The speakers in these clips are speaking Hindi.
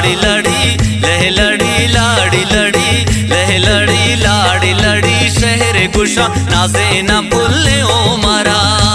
लाड़ी लड़ी लह लड़ी लाड़ी लड़ी लह लड़ी लाड़ी लड़ी शहर गुशा नाजे न भूले ओ मरा।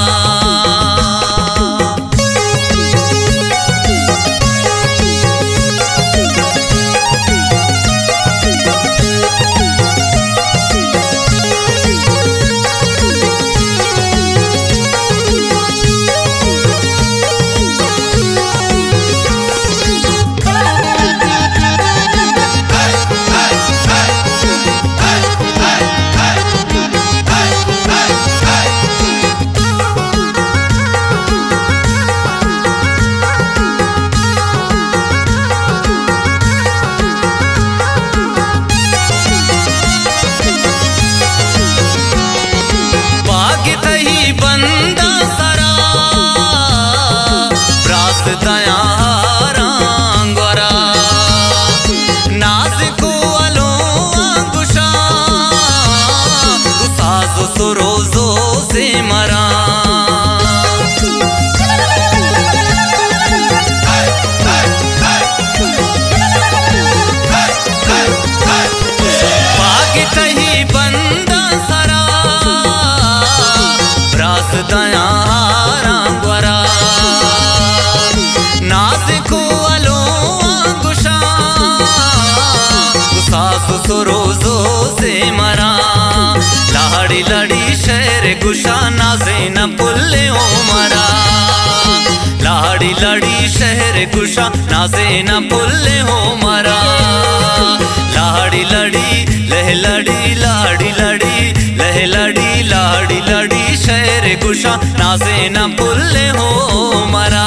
लाड़ी लड़ी शहर गुशा नाजे न भूले ओ मरा। लाड़ी लड़ी शहर गुशा नाजे न भूले ओ मरा। लाड़ी लड़ी लह लड़ी लाड़ी लड़ी लह लड़ी लाड़ी लड़ी शहर गुशा नाजे न भूले ओ मरा।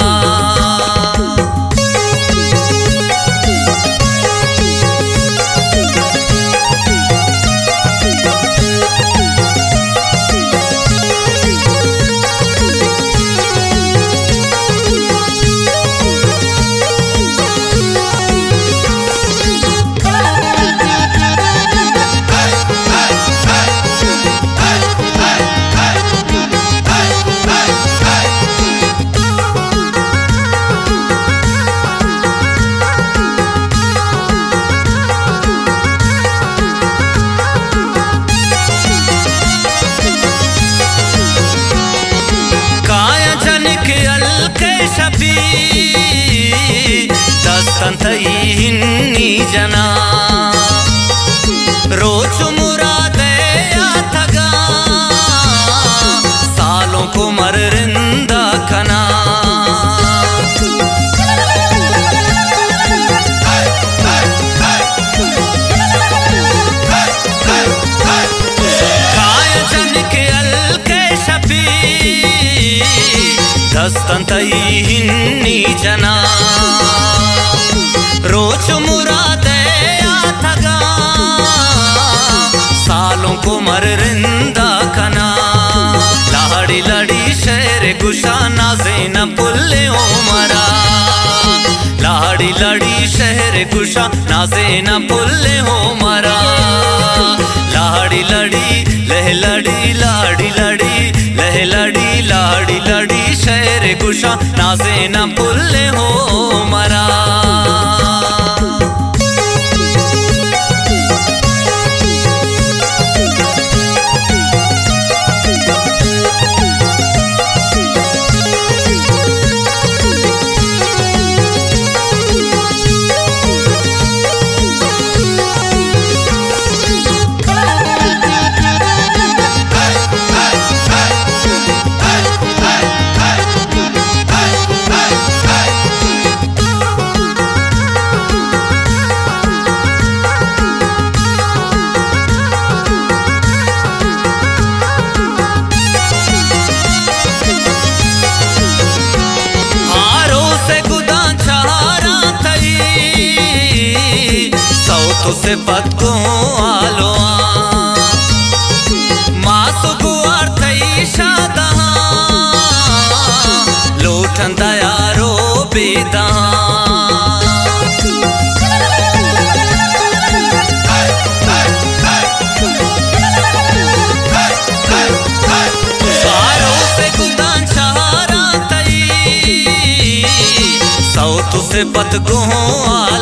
दस्तन थई हिन्नी जना रोज मुरादे थगा सालों को मर रिंदा खना। खाया जन के अलके शफी दस्तन थई हिन्नी जना रोज मुरादे थगा सालों को मर रिंदा खना। लाड़ी लड़ी शहर गुशा नाजे न भूले ओ मरा। लाड़ी लड़ी शहर गुशा नाजे न भूले ओ मरा। लाड़ी लड़ी लह लड़ी लाड़ी लड़ी लह लड़ी लाड़ी लड़ी शहर गुशा नाजे न भूले ओ मरा। से पत्को आलो मासु गुआर थई शादा लोठन दयारो बेदा। सारो से गुदान शहारा थई सौ तुसे पत्को आलो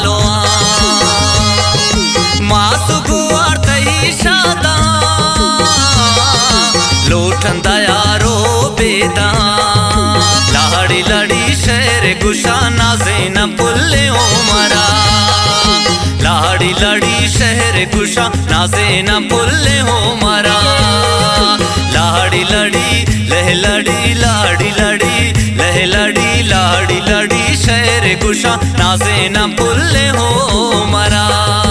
गुशा नाजे न पुल्ले उमरा। लाड़ी लाड़ी शहर गुशा नाजे न पुल्ले उमरा। लाड़ी लड़ी लह लड़ी लाड़ी लड़ी लह लड़ी लाड़ी लड़ी शहर गुशा नाजे न पुल्ले उमरा।